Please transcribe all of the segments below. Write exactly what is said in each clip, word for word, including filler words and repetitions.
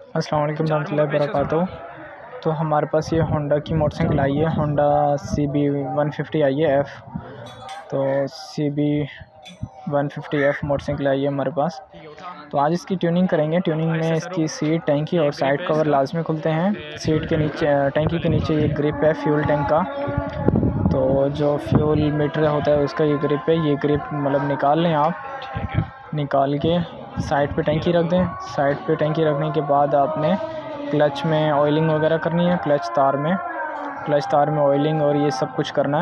अस्सलाम वालेकुम रहमतुल्लाहि वबरकातुहू। तो हमारे पास ये होंडा की मोटरसाइकिल आई है, Honda C B one fifty आई है एफ़। तो C B one fifty F motorcycle आई है हमारे पास। तो आज इसकी ट्यूनिंग करेंगे। ट्यूनिंग में इसकी सीट, टैंकी और साइड कवर लाजमी खुलते हैं। सीट के नीचे, टैंकी के नीचे ये ग्रिप है फ्यूल टैंक का। तो जो फ्यूल मीटर होता है उसका ये ग्रिप है। ये ग्रिप मतलब निकाल लें आप, निकाल के साइड पे टैंकी रख दें। साइड पे टैंकी रखने के बाद आपने क्लच में ऑयलिंग वगैरह करनी है। क्लच तार में क्लच तार में ऑयलिंग और ये सब कुछ करना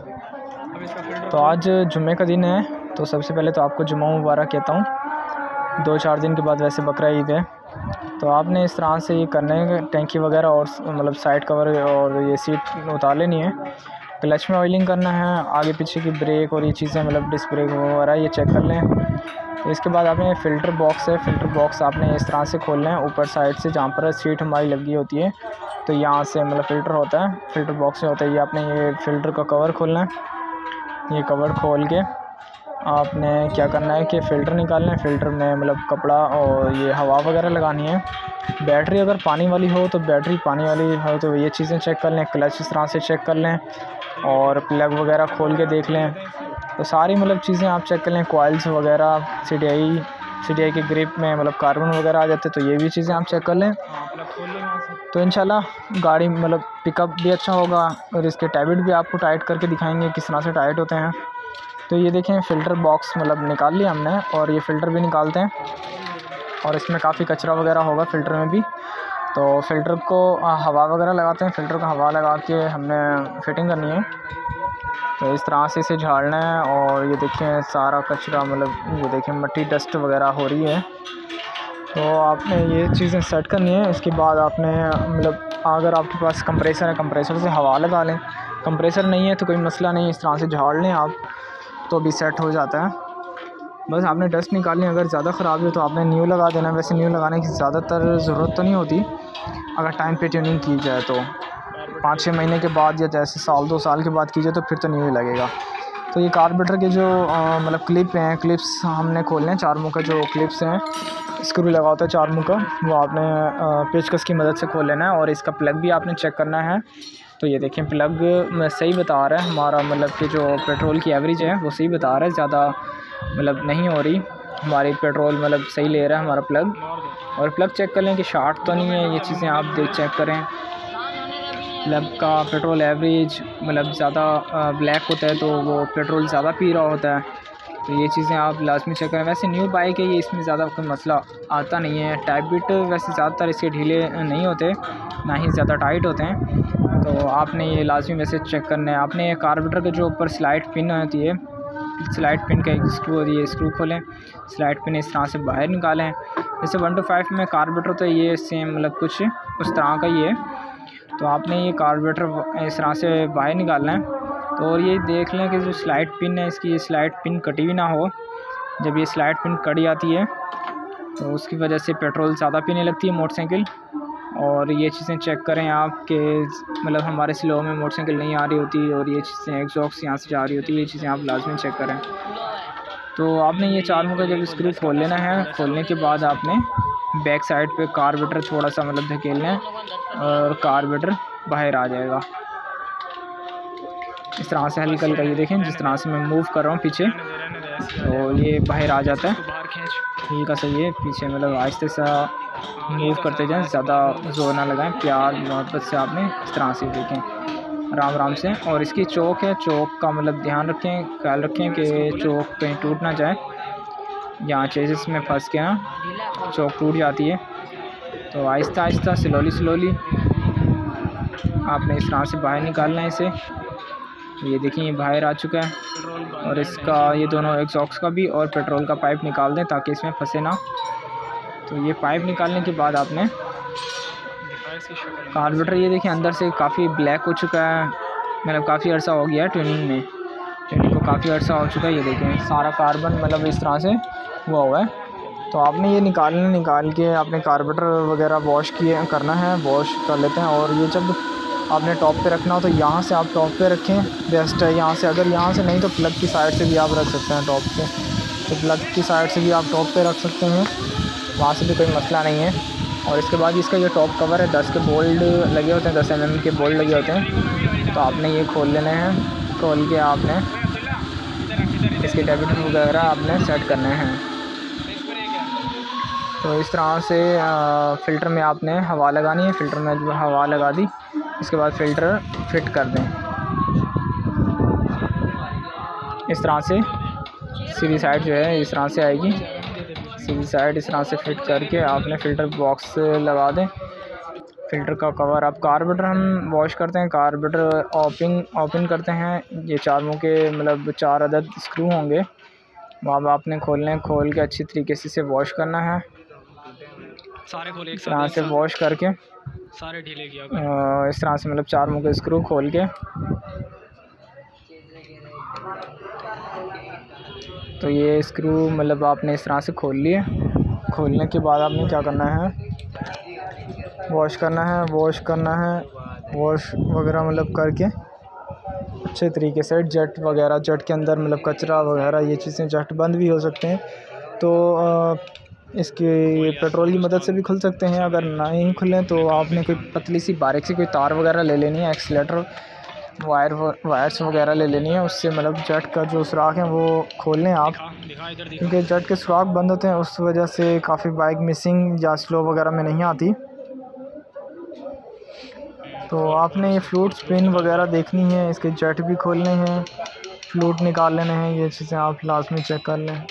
है। तो आज जुम्मे का दिन है, तो सबसे पहले तो आपको जुम्मा मुबारक कहता हूँ। दो चार दिन के बाद वैसे बकरा ईद है। तो आपने इस तरह से ये करना है, टैंकी वगैरह और मतलब साइड कवर और ये सीट उतार लेनी है। क्लच में ऑयलिंग करना है, आगे पीछे की ब्रेक और ये चीज़ें मतलब डिस्क ब्रेक वगैरह ये चेक कर लें। तो इसके बाद आपने फ़िल्टर बॉक्स है, फ़िल्टर बॉक्स आपने इस तरह से खोलना है ऊपर साइड से, जहाँ पर सीट हमारी लगी होती है। तो यहाँ से मतलब फ़िल्टर होता है, फ़िल्टर बॉक्स से होता है। ये आपने ये फ़िल्टर का कवर खोलना है। ये कवर खोल के आपने क्या करना है कि फ़िल्टर निकालना है। फ़िल्टर में मतलब कपड़ा और ये हवा वगैरह लगानी है। बैटरी अगर पानी वाली हो तो बैटरी पानी वाली हो तो ये चीज़ें चेक कर लें। क्लच इस तरह से चेक कर लें और प्लग वगैरह खोल के देख लें। तो सारी मतलब चीज़ें आप चेक कर लें। कॉइल्स वगैरह, C D I C D I के ग्रिप में मतलब कार्बन वगैरह आ जाते, तो ये भी चीज़ें आप चेक कर लें। तो इंशाल्लाह गाड़ी मतलब पिकअप भी अच्छा होगा और इसके टैबिट भी आपको टाइट करके दिखाएंगे किस तरह से टाइट होते हैं। तो ये देखें फ़िल्टर बॉक्स मतलब निकाल लिया हमने, और ये फ़िल्टर भी निकालते हैं। और इसमें काफ़ी कचरा वगैरह होगा फ़िल्टर में भी। तो फ़िल्टर को हवा वगैरह लगाते हैं। फ़िल्टर को हवा लगा के हमने फ़िटिंग करनी है। तो इस तरह से इसे झाड़ना है। और ये देखें सारा कचरा मतलब ये देखें मिट्टी डस्ट वगैरह हो रही है। तो आपने ये चीज़ें सेट करनी है। इसके बाद आपने मतलब अगर आपके पास कंप्रेसर है, कंप्रेसर से हवा लगा लें। कंप्रेसर नहीं है तो कोई मसला नहीं, इस तरह से झाड़ लें आप, तो भी सेट हो जाता है। बस आपने डस्ट निकालनी। अगर ज़्यादा ख़राब हो तो आपने न्यू लगा देना। वैसे न्यू लगाने की ज़्यादातर ज़रूरत तो नहीं होती अगर टाइम पे ट्यूनिंग की जाए। तो पाँच छः महीने के बाद या जैसे साल दो साल के बाद कीजिए तो फिर तो न्यू ही लगेगा। तो ये कार्बोरेटर के जो मतलब क्लिप हैं, क्लिप्स हमने खोलने हैं। चार मुँह का जो क्लिप्स हैं, स्क्रू लगा होता है चार मुँह का, वो आपने पेचकस की मदद से खोल लेना है। और इसका प्लग भी आपने चेक करना है। तो ये देखें प्लग में सही बता रहा है हमारा, मतलब कि जो पेट्रोल की एवरेज है वो सही बता रहा है, ज़्यादा मतलब नहीं हो रही हमारी पेट्रोल, मतलब सही ले रहा है हमारा प्लग। और प्लग चेक कर लें कि शार्ट तो नहीं है, ये चीज़ें आप देख चेक करें। प्लग का पेट्रोल एवरेज मतलब ज़्यादा ब्लैक होता है तो वो पेट्रोल ज़्यादा पी रहा होता है। तो ये चीज़ें आप लाजमी चेक करें। वैसे न्यू बाइक है ये, इसमें ज़्यादा कोई मसला आता नहीं है। टाइप बिट वैसे ज़्यादातर इसके ढीले नहीं होते, ना ही ज़्यादा टाइट होते हैं। तो आपने ये लाजमी वैसे चेक करना है। आपने कार्बोरेटर के जो ऊपर स्लाइड पिन होती है, स्लाइड पिन का एक स्क्रू होती है, स्क्रू खोलें, स्लाइड पिन इस तरह से बाहर निकालें। जैसे वन टू फाइव में कार्बोरेटर तो ये सेम मतलब कुछ उस तरह का ही है। तो आपने ये कार्बोरेटर इस तरह से बाहर निकालना है। तो और ये देख लें कि जो स्लाइड पिन है इसकी, ये स्लाइड पिन कटी हुई ना हो। जब ये स्लाइड पिन कट जाती है तो उसकी वजह से पेट्रोल ज़्यादा पीने लगती है मोटरसाइकिल। और ये चीज़ें चेक करें आप कि मतलब हमारे स्लो में मोटरसाइकिल नहीं आ रही होती और ये चीज़ें एग्जॉस्ट यहाँ से जा रही होती है, ये चीज़ें आप लाजमी चेक करें। तो आपने ये चार मुँह का जब स्क्रू खोल लेना है, खोलने के बाद आपने बैक साइड पे कार्बोरेटर थोड़ा सा मतलब धकेलना है और कार्बोरेटर बाहर आ जाएगा इस तरह से हल्का हल्का। ये देखें जिस तरह से मैं मूव कर रहा हूँ पीछे, तो ये बाहर आ जाता है हल्का सा। ये पीछे मतलब आहिस्ते सा मूव करते जाएं, ज़्यादा जोर ना लगाएं, प्यार मोहब्बत से आपने इस तरह से देखें आराम आराम से। और इसकी चौक है, चौक का मतलब ध्यान रखें, ख्याल रखें कि चौक कहीं टूट ना जाए। यहाँ चेसिस में फंस के ना चौक टूट जाती है। तो आहिस्ता आहिस्ता स्लोली स्लोली आपने इस तरह से बाहर निकालना है इसे। ये देखिए ये बाहर आ चुका है। और इसका ये दोनों एग्जॉस्ट का भी और पेट्रोल का पाइप निकाल दें ताकि इसमें फंसे ना। तो ये पाइप निकालने के बाद आपने कार्बोरेटर, ये देखिए अंदर से काफ़ी ब्लैक हो चुका है, मतलब काफ़ी अर्सा हो गया है ट्यूनिंग में, ट्यूनिंग को काफ़ी अर्सा हो चुका है। ये देखें सारा कार्बन मतलब इस तरह से हुआ हुआ है। तो आपने ये निकालना, निकाल के आपने कार्बोरेटर वगैरह वॉश किए करना है, वॉश कर लेते हैं। और ये जब आपने टॉप पे रखना हो तो यहाँ से आप टॉप पे रखें, बेस्ट है। यहाँ से अगर यहाँ से नहीं तो प्लग की साइड से भी आप रख सकते हैं टॉप पे। तो प्लग की साइड से भी आप टॉप पे रख सकते हैं, वहाँ से भी कोई मसला नहीं है। और इसके बाद इसका जो टॉप कवर है दस के बोल्ट लगे होते हैं, दस एम एम के बोल्ट लगे होते हैं। तो आपने ये खोल लेने हैं, खोल के आपने इसके टेम्परेचर वगैरह आपने सेट करने हैं। तो इस तरह से फ़िल्टर में आपने हवा लगानी है। फ़िल्टर में जो हवा लगा दी, इसके बाद फ़िल्टर फिट कर दें। इस तरह से सीधी साइड जो है इस तरह से आएगी, सीधी साइड इस तरह से फिट करके आपने फ़िल्टर बॉक्स लगा दें। फ़िल्टर का कवर आप कार्बोरेटर हम वॉश करते हैं, कार्बोरेटर ओपन ओपन करते हैं। ये चार मुँह के मतलब चार अदद स्क्रू होंगे, वहाँ आपने खोलने खोल के अच्छी तरीके से इसे वॉश करना है। सारे खोल एक तरह से वॉश करके सारे ढीले किया इस तरह से मतलब चार मुँह के स्क्रू खोल के, तो ये स्क्रू मतलब आपने इस तरह से खोल लिए। खोलने के बाद आपने क्या करना है, वॉश करना है वॉश करना है वॉश वगैरह मतलब करके अच्छे तरीके से जेट वगैरह, जेट के अंदर मतलब कचरा वगैरह ये चीज़ें जेट बंद भी हो सकते हैं, तो आ, इसके पेट्रोल की मदद से भी खुल सकते हैं। अगर नहीं खुलें तो आपने कोई पतली सी बारीक सी कोई तार वगैरह ले लेनी है, एक्सीलेटर वायर वायर्स वगैरह ले लेनी है, उससे मतलब जेट का जो सुराख है वो खोल लें आप, क्योंकि जेट के सुराख बंद होते हैं, उस वजह से काफ़ी बाइक मिसिंग या स्लो वगैरह में नहीं आती। तो आपने ये फ्लूट स्पिन वगैरह देखनी है, इसके जेट भी खोलने हैं, फ्लूट निकाल लेने हैं, ये चीज़ें आप लाजमी चेक कर लें।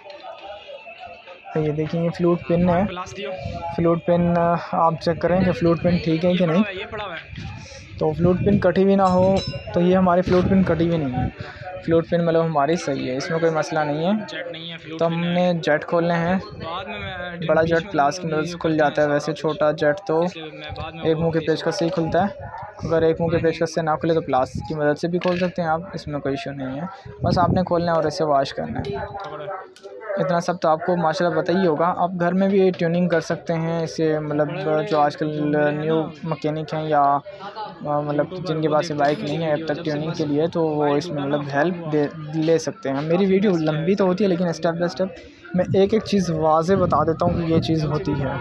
तो ये देखिए ये फ्लूट पिन है, फ्लूट पिन आप चेक करें कि फ्लूट पिन ठीक है कि नहीं। तो फ्लूट पिन कटी भी ना हो, तो ये हमारी फ्लूट पिन कटी भी नहीं है, फ्लूट पिन मतलब हमारी सही है, इसमें कोई मसला नहीं है। जेट नहीं है, फ्लूट तो हमने जेट खोलने हैं। बाद में मैं बड़ा जेट प्लास की मदद से खुल जाता है, वैसे छोटा जेट तो एक मुंह के पेचकस से ही खुलता है। अगर एक मुंह के पेचकस से ना खुले तो प्लास की मदद से भी खोल सकते हैं आप, इसमें कोई इशू नहीं है। बस आपने खोलना है और इसे वॉश करना है, इतना सब तो आपको माशाल्लाह पता ही होगा। आप घर में भी ट्यूनिंग कर सकते हैं इसे, मतलब जो आजकल न्यू मैकेनिक हैं या मतलब जिनके पास बाइक नहीं है अब तक ट्यूनिंग के लिए, तो वो इसमें मतलब हेल्प दे ले सकते हैं। मेरी वीडियो लंबी तो होती है, लेकिन स्टेप बाय स्टेप मैं एक एक चीज़ वाज़े बता देता हूँ कि ये चीज़ होती है।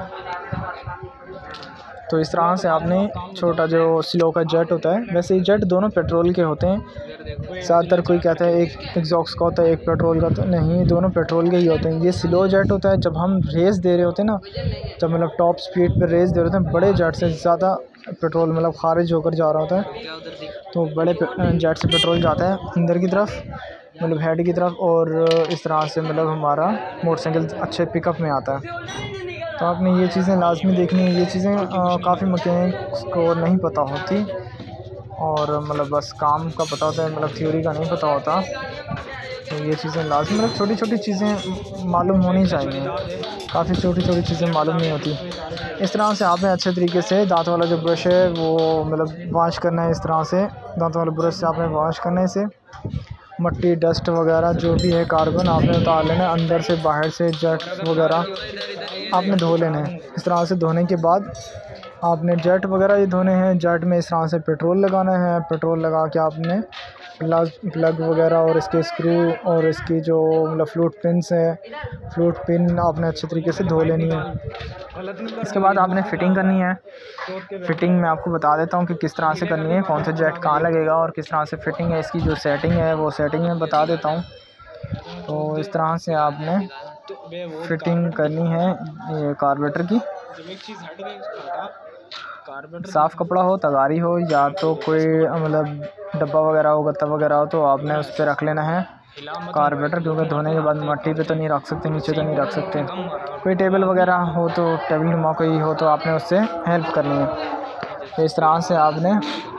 तो इस तरह से आपने छोटा जो स्लो का जेट होता है, वैसे ये जेट दोनों पेट्रोल के होते हैं, ज़्यादातर कोई कहता है एक एग्जॉस्ट का होता है एक पेट्रोल का, तो नहीं, दोनों पेट्रोल के ही होते हैं। ये स्लो जेट होता है जब हम रेस दे रहे होते हैं ना, जब मतलब टॉप स्पीड पे रेस दे रहे होते हैं, बड़े जेट से ज़्यादा पेट्रोल मतलब खारिज होकर जा रहा होता है, तो बड़े जेट से पेट्रोल जाता है अंदर की तरफ, मतलब हेड की तरफ, और इस तरह से मतलब हमारा मोटरसाइकिल अच्छे पिकअप में आता है। तो आपने ये चीज़ें लाजमी देखनी है, ये चीज़ें काफ़ी मैकेनिक्स को नहीं पता होती, और मतलब बस काम का पता होता है, मतलब थ्योरी का नहीं पता होता। तो ये चीज़ें लाजमी मतलब छोटी छोटी चीज़ें मालूम होनी चाहिए, काफ़ी छोटी छोटी चीज़ें मालूम नहीं होती। इस तरह से आपने अच्छे तरीके से दांत वाला जो ब्रश है वो मतलब वॉश करना है। इस तरह से दांत वाला ब्रश से आपने वॉश करना है इसे, मट्टी डस्ट वगैरह जो भी है कार्बन आपने उतार लेना है, अंदर से बाहर से जेट वगैरह आपने धो लेना है। इस तरह से धोने के बाद आपने जेट वगैरह ये धोने हैं। जेट में इस तरह से पेट्रोल लगाना है, पेट्रोल लगा के आपने प्लग प्लग वगैरह और इसके स्क्रू और इसकी जो मतलब फ्लूट पिन्स है, फ्लूट पिन आपने अच्छे तरीके से धो लेनी है। इसके बाद आपने फ़िटिंग करनी है। फ़िटिंग मैं आपको बता देता हूँ कि किस तरह से करनी है, कौन सा जेट कहाँ लगेगा और किस तरह से फ़िटिंग है, इसकी जो सेटिंग है वो सेटिंग मैं बता देता हूँ। तो इस तरह से आपने फ़िटिंग करनी है ये कार्बोरेटर की। साफ़ कपड़ा हो, तगारी हो, या तो कोई मतलब डब्बा वगैरह हो, गत्ता वगैरह हो, तो आपने उस पर रख लेना है कार्बोरेटर, क्योंकि धोने के बाद मट्टी पे तो नहीं रख सकते, नीचे तो नहीं रख सकते। कोई टेबल वगैरह हो तो टेबल नुमा कोई हो तो आपने उससे हेल्प करनी है। तो इस तरह से आपने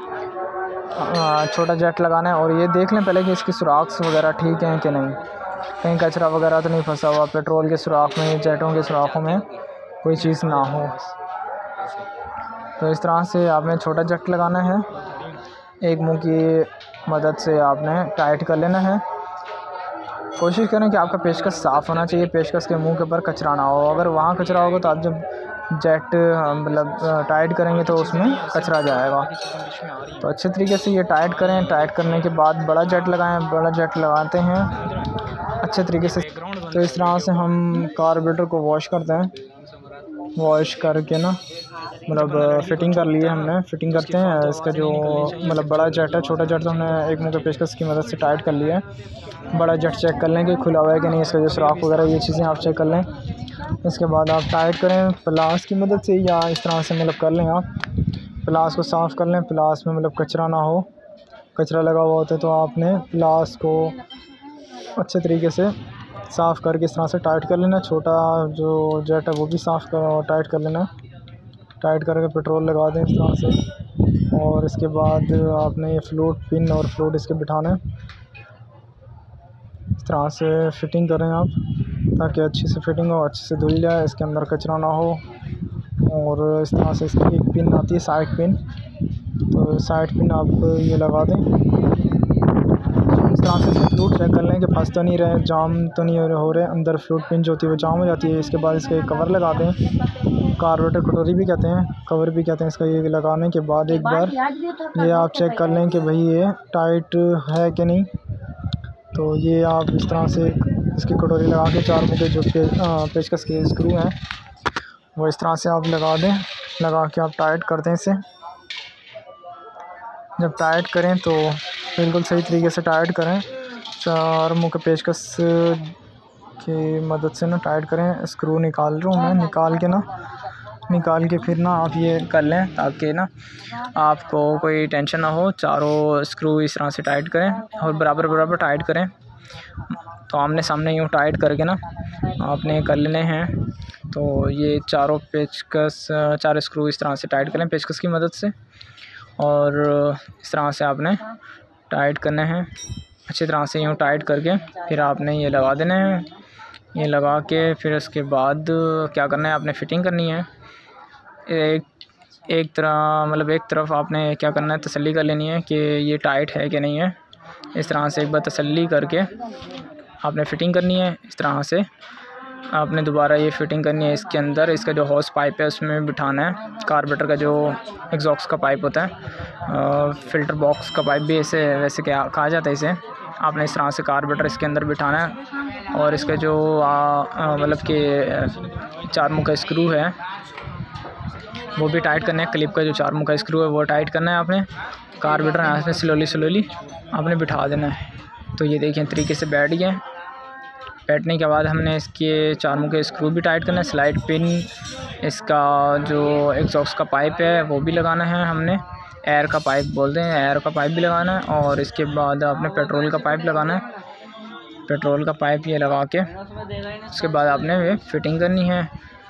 छोटा जेट लगाना है, और ये देख लें पहले कि इसकी सुराख वगैरह ठीक हैं कि नहीं, कहीं कचरा वगैरह तो नहीं फंसा हुआ पेट्रोल के सुराख में, जेटों के सुराखों में कोई चीज़ ना हो। तो इस तरह से आपने छोटा जेट लगाना है, एक मुंह की मदद से आपने टाइट कर लेना है। कोशिश करें कि आपका पेचकस साफ़ होना चाहिए, पेचकस के मुंह के ऊपर कचरा ना हो। अगर वहाँ कचरा होगा तो आप जब जेट मतलब टाइट करेंगे तो उसमें कचरा जाएगा। तो अच्छे तरीके से ये टाइट करें। टाइट करने के बाद बड़ा जेट लगाएं, बड़ा जेट लगाते हैं अच्छे तरीके से। तो इस तरह से हम कार्बोरेटर को वॉश करते हैं। वॉश करके ना मतलब फ़िटिंग कर लिए हमने। फ़िटिंग करते हैं इसका जो मतलब बड़ा जेट है, छोटा जेट तो हमने एक मुँह के पेचकस की मदद से टाइट कर लिया है। बड़ा जेट चेक कर लें कि खुला हुआ है कि नहीं, इसका जो सुराख वगैरह ये चीज़ें आप चेक कर लें। इसके बाद आप टाइट करें प्लास की मदद से या इस तरह से मतलब कर लें। आप प्लास को साफ़ कर लें, प्लास में मतलब कचरा ना हो, कचरा लगा हुआ होता है तो आपने प्लास को अच्छे तरीके से साफ़ करके इस तरह से टाइट कर लेना। छोटा जो जेट है वो भी साफ़ कर टाइट कर लेना। टाइट करके पेट्रोल लगा दें इस तरह से, और इसके बाद आपने ये फ्लूट पिन और फ्लूट इसके बिठाना है। इस तरह से फ़िटिंग करें आप ताकि अच्छे से फ़िटिंग हो, अच्छे से धुल जाए, इसके अंदर कचरा ना हो। और इस तरह से इसकी एक पिन आती है साइड पिन, तो साइड पिन आप ये लगा दें। इस तरह से इसके फ्लूट चेक कर लें कि फंस तो नहीं रहे, जाम तो नहीं हो रहे। अंदर फ्लूट पिन जो होती है वो जाम हो जाती है। इसके बाद इसका एक कवर लगा दें, कार्बोरेटर कटोरी भी कहते हैं, कवर भी कहते हैं इसका। ये लगाने के बाद एक बार ये आप चेक कर लें कि भाई ये टाइट है कि नहीं। तो ये आप इस तरह से इसकी कटोरी लगा के चार मुँह के जो पे, पेचकस के स्क्रू हैं वो इस तरह से आप लगा दें। लगा के आप टाइट कर दें इसे। जब टाइट करें तो बिल्कुल सही तरीके से टाइट करें। चार मुँह के पेचकस की मदद से ना टाइट करें। स्क्रू निकाल रहा हूँ मैं, निकाल के ना निकाल के फिर ना आप ये कर लें ताकि ना आपको कोई टेंशन ना हो। चारों स्क्रू इस तरह से टाइट करें और बराबर बराबर टाइट करें। तो आमने सामने यूँ टाइट करके ना आपने कर लेने हैं। तो ये चारों पेचकस चार स्क्रू इस तरह से टाइट करें पेचकस की मदद से, और इस तरह से आपने टाइट करने हैं अच्छी तरह से। यूँ टाइट करके फिर आपने ये लगा देने हैं। ये लगा के फिर उसके बाद क्या करना है, आपने फ़िटिंग करनी है। एक एक तरह मतलब एक तरफ आपने क्या करना है, तसल्ली कर लेनी है कि ये टाइट है कि नहीं है। इस तरह से एक बार तसल्ली करके आपने फ़िटिंग करनी है। इस तरह से आपने दोबारा ये फ़िटिंग करनी है इसके अंदर। इसका जो हॉस पाइप है उसमें बिठाना है। कार्बोरेटर का जो एग्जॉस्ट का पाइप होता है, फ़िल्टर बॉक्स का पाइप भी इसे वैसे क्या कहा जाता है इसे। आपने इस तरह से कार्बोरेटर इसके अंदर बिठाना है, और इसका जो मतलब कि चार मुँह का स्क्रू है वो भी टाइट करना है। क्लिप का जो चार मुँह का स्क्रू है वो टाइट करना है आपने। कार्बोरेटर यहाँ से स्लोली स्लोली आपने बिठा देना है। तो ये देखिए तरीके से बैठ गए। बैठने के बाद हमने इसके चार मुँह के स्क्रू भी टाइट करना है। स्लाइड पिन, इसका जो एग्जॉस्ट का पाइप है वो भी लगाना है हमने। एयर का पाइप बोलते हैं, एयर का पाइप भी लगाना है। और इसके बाद आपने पेट्रोल का पाइप लगाना है। पेट्रोल का पाइप ये लगा के उसके बाद आपने ये फ़िटिंग करनी है।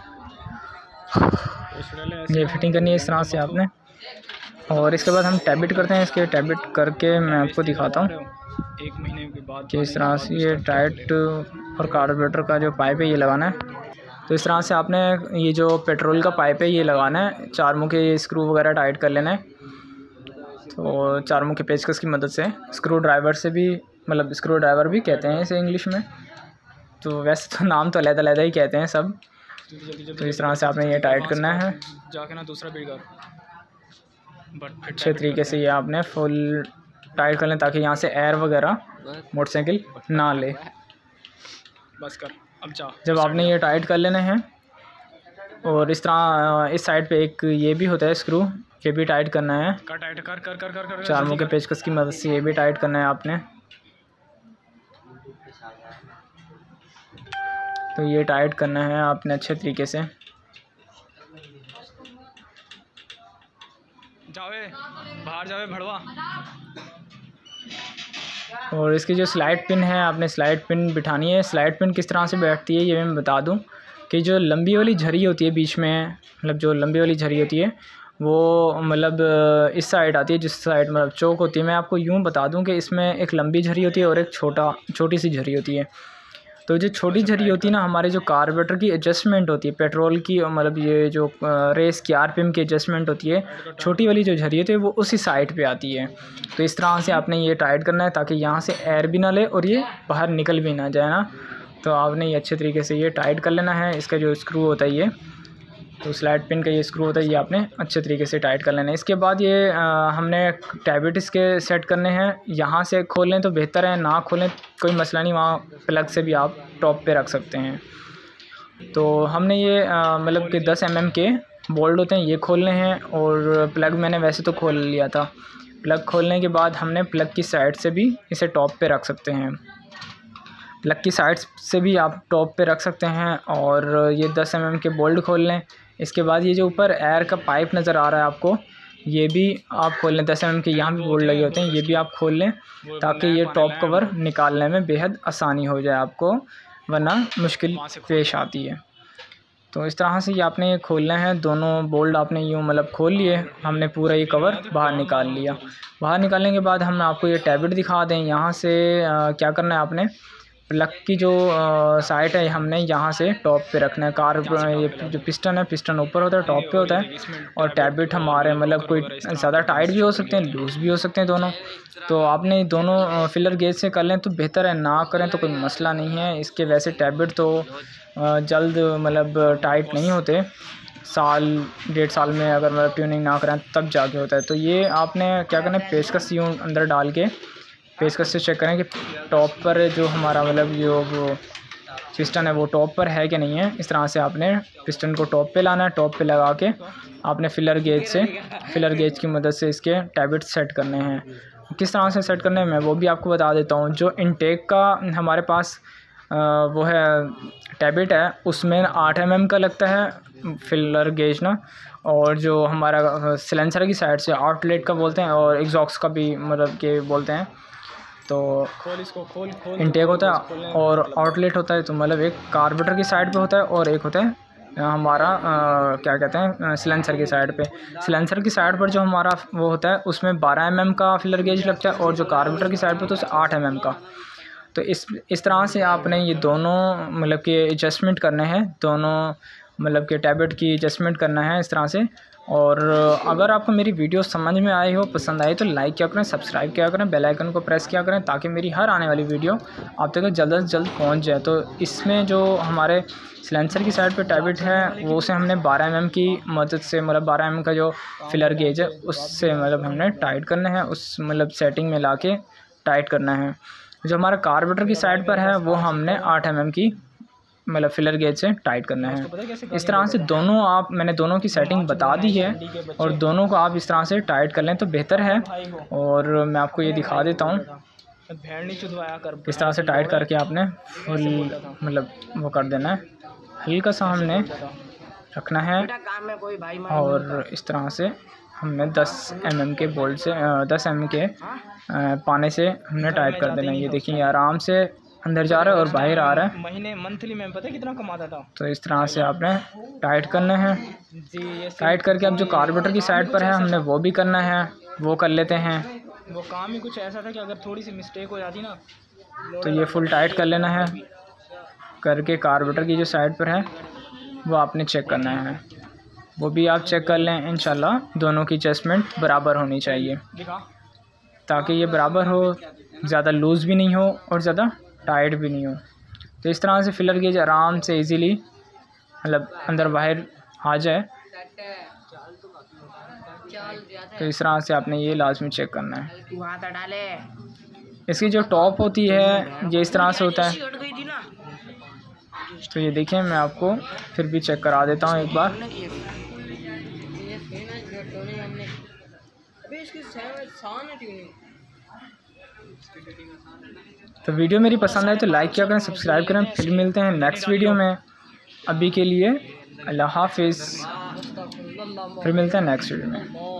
ये फ़िटिंग करनी है इस तरह से आपने। और इसके बाद हम टैबिट करते हैं। इसके टैबिट करके मैं आपको दिखाता हूँ एक महीने के बाद कि इस तरह से ये टाइट और कार्बोरेटर का जो पाइप है ये लगाना है। तो इस तरह से आपने ये जो पेट्रोल का पाइप है ये लगाना है। चार मुँह के स्क्रू वगैरह टाइट कर लेना है। तो चार मुँह के पेचकस की मदद से, स्क्रू ड्राइवर से भी, मतलब स्क्रू ड्राइवर भी कहते हैं इसे इंग्लिश में। तो वैसे तो नाम तो अलग-अलग ही कहते हैं सब। तो इस तरह से आपने ये टाइट करना है जाके ना दूसरा बिल्डर बट अच्छे तरीके से। ये आपने फुल टाइट कर लें ताकि यहाँ से एयर वगैरह मोटरसाइकिल ना ले। बस कर अब जा। जब आपने ये टाइट कर लेने हैं, और इस तरह इस साइड पे एक ये भी होता है स्क्रू, ये भी टाइट करना है। कर टाइट कर कर कर कर कर चार मुँह के पेचकस की मदद से ये भी टाइट करना है आपने। तो ये टाइट करना है आपने अच्छे तरीके से। जावे बाहर जावे भड़वा। और इसकी जो स्लाइड पिन है आपने स्लाइड पिन बिठानी है। स्लाइड पिन किस तरह से बैठती है ये मैं बता दूं कि जो लंबी वाली झरी होती है बीच में, मतलब जो लंबी वाली झरी होती है वो मतलब इस साइड आती है, जिस साइड मतलब चौक होती है। मैं आपको यूँ बता दूं कि इसमें एक लंबी झरी होती है और एक छोटा छोटी सी झरी होती है। तो जो छोटी झरी होती है ना, हमारे जो कार्बोरेटर की एडजस्टमेंट होती है, पेट्रोल की मतलब ये जो रेस की आरपीएम की एडजस्टमेंट होती है, छोटी वाली जो झरी होती है वो उसी साइड पे आती है। तो इस तरह से आपने ये टाइट करना है ताकि यहाँ से एयर भी ना ले और ये बाहर निकल भी ना जाए ना। तो आपने ये अच्छे तरीके से ये टाइट कर लेना है। इसका जो स्क्रू होता है ये, तो स्लाइड पिन का ये स्क्रू होता है, ये आपने अच्छे तरीके से टाइट कर लेना है। इसके बाद ये आ, हमने टैबिट इसके सेट करने हैं। यहाँ से खोलें तो बेहतर है, ना खोलें कोई मसला नहीं, वहाँ प्लग से भी आप टॉप पे रख सकते हैं। तो हमने ये मतलब कि दस एम एम के बोल्ट होते हैं ये खोलने हैं, और प्लग मैंने वैसे तो खोल लिया था। प्लग खोलने के बाद हमने प्लग की साइड से भी इसे टॉप पे रख सकते हैं, प्लग की साइड से भी आप टॉप पे रख सकते हैं। और ये दस एम एम के बोल्ट खोल लें। इसके बाद ये जो ऊपर एयर का पाइप नज़र आ रहा है आपको, ये भी आप खोल लें। दस एम एम के यहाँ भी बोल्ट लगे होते हैं, ये भी आप खोल लें ताकि ये टॉप कवर निकालने में बेहद आसानी हो जाए आपको, वरना मुश्किल पेश आती है। तो इस तरह से ये आपने ये खोलना है। दोनों बोल्ट आपने यूँ मतलब खोल लिए, हमने पूरा ये कवर बाहर निकाल लिया। बाहर निकालने के बाद हम आपको ये टैबलेट दिखा दें। यहाँ से आ, क्या करना है आपने, प्लग की जो साइड है हमने यहाँ से टॉप पे रखना है। कार ये जो पिस्टन है, पिस्टन ऊपर होता है, टॉप पे होता है, और टैबलेट हमारे मतलब कोई ज़्यादा टाइट भी हो सकते हैं, लूज़ भी हो सकते हैं दोनों। तो आपने दोनों फिलर गेज से कर लें तो बेहतर है, ना करें तो कोई मसला नहीं है। इसके वैसे टैबलेट तो जल्द मतलब टाइट नहीं होते, साल डेढ़ साल में अगर मतलब ट्यूनिंग ना करें तब जाके होता है। तो ये आपने क्या करना है, पेचकस यूँ अंदर डाल के पेचकस से चेक करें कि टॉप पर जो हमारा मतलब जो वो पिस्टन है वो टॉप पर है कि नहीं है। इस तरह से आपने पिस्टन को टॉप पे लाना है। टॉप पे लगा के आपने फिलर गेज से फिलर गेज की मदद से इसके टैबलेट सेट करने हैं। किस तरह से सेट करने हैं मैं वो भी आपको बता देता हूँ। जो इनटेक का हमारे पास आ, वो है टैबलेट है, उसमें आठ एम एम का लगता है फिलर गेज ना, और जो हमारा सिलेंसर की साइड से आउटलेट का बोलते हैं, और एग्जॉस्ट का भी मतलब के बोलते हैं। तो खोल इसको, खोल खोल इनटेक होता है और आउटलेट होता है। तो मतलब एक कार्बोरेटर की साइड पे होता है और एक होता है हमारा आ, क्या कहते हैं सिलेंसर की साइड पे। सिलेंसर की साइड पर जो हमारा वो होता है उसमें बारह एम एम का फिलर गेज लगता है, और जो कार्बोरेटर की साइड पे तो उसे आठ एम एम का। तो इस इस तरह से आपने ये दोनों मतलब के एडजस्टमेंट करने हैं, दोनों मतलब के टैबलेट की एडजस्टमेंट करना है इस तरह से। और अगर आपको मेरी वीडियो समझ में आई हो, पसंद आई, तो लाइक किया करें, सब्सक्राइब किया करें, बेल आइकन को प्रेस किया करें ताकि मेरी हर आने वाली वीडियो आप तक जल्द से जल्द पहुंच जाए। तो इसमें जो हमारे सिलेंसर की साइड पे टैबलेट है वो उसे हमने बारह एम एम की मदद से मतलब बारह एम एम का जो फिलर गेज है उससे मतलब हमने टाइट करना है, उस मतलब सेटिंग में ला के टाइट करना है। जो हमारा कार्बोरेटर की साइड पर है वो हमने आठ एम एम की मतलब फिलर गेज से टाइट करना है। इस तरह से दोनों आप मैंने दोनों की सेटिंग बता दी है, और दोनों को आप इस तरह से टाइट कर लें तो बेहतर है। और मैं आपको ये दिखा देता हूँ, इस तरह से टाइट करके आपने फुल मतलब वो कर देना है, हल्का सा हमने रखना है। और इस तरह से हमने दस एम एम के बोल्ट से दस एम एम के पाने से हमने टाइट कर देना है। ये देखिए आराम से अंदर जा रहा है और बाहर आ रहा है। महीने मंथली में पता है कितना कमाता था। तो इस तरह से आपने टाइट करना है। टाइट करके अब जो कार्बोरेटर की साइड पर है हमने वो भी करना है, वो कर लेते हैं। वो काम ही कुछ ऐसा था कि अगर थोड़ी सी मिस्टेक हो जाती ना तो ये फुल टाइट कर लेना है। करके कार्बोरेटर की जो साइड पर है वो आपने चेक करना है, वो भी आप चेक कर लें। इंशाल्लाह दोनों की एडजस्टमेंट बराबर होनी चाहिए ताकि ये बराबर हो, ज़्यादा लूज़ भी नहीं हो और ज़्यादा टाइट भी नहीं हो। तो इस तरह से फिलर गेज आराम से इजीली मतलब अंदर बाहर आ जाए। तो इस तरह से आपने ये लाजमी चेक करना है। इसकी जो टॉप होती है ये इस तरह से होता है। तो ये देखिए मैं आपको फिर भी चेक करा देता हूँ एक बार। तो वीडियो मेरी पसंद आए तो लाइक किया करें, सब्सक्राइब करें। फिर मिलते हैं नेक्स्ट वीडियो में। अभी के लिए अल्लाह हाफिज़, फिर मिलते हैं नेक्स्ट वीडियो में।